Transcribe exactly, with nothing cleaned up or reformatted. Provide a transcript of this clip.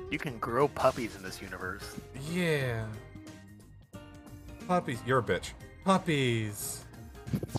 You can grow puppies in this universe. Yeah. Puppies. You're a bitch. Puppies.